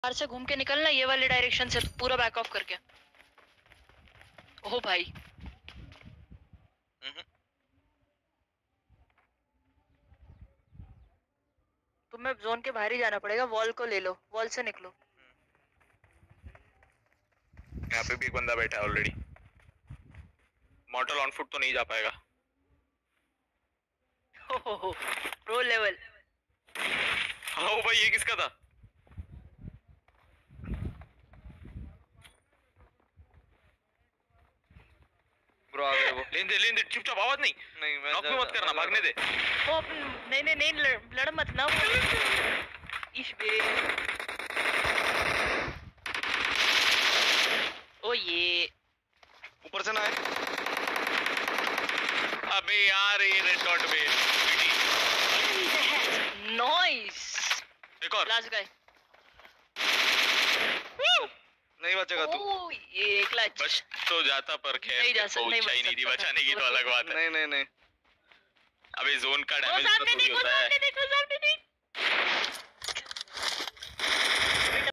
बाहर से घूम के निकलना ये वाले डायरेक्शन से, पूरा बैक ऑफ करके। ओह भाई तुम्हें जोन के बाहर ही जाना पड़ेगा। वॉल को ले लो, वॉल से निकलो। यहाँ पे भी एक बंदा बैठा है ऑलरेडी। मॉर्टल ऑन फुट तो नहीं जा पाएगा। हो प्रो लेवल। हाँ भाई ये किसका था? ब्रो आ गए वो। लेन दे चुपचाप, आवाज नहीं मैं नॉक भी मत करना, भागने दे। वो नहीं लड़ मत ना। इश बे। ओ ये ऊपर से ना है। अबे यार ये रेड डॉट पे नाइस। एक और लास्ट गाय। नहीं बचेगा तू। ओ ये क्लच। बच तो जाता पर खैर नहीं इच्छा ही नहीं थी बचाने की, तो अलग बात है। नहीं अबे जोन का वो डैमेज सामने तो थोड़ी देखो, होता है। सामने देखो।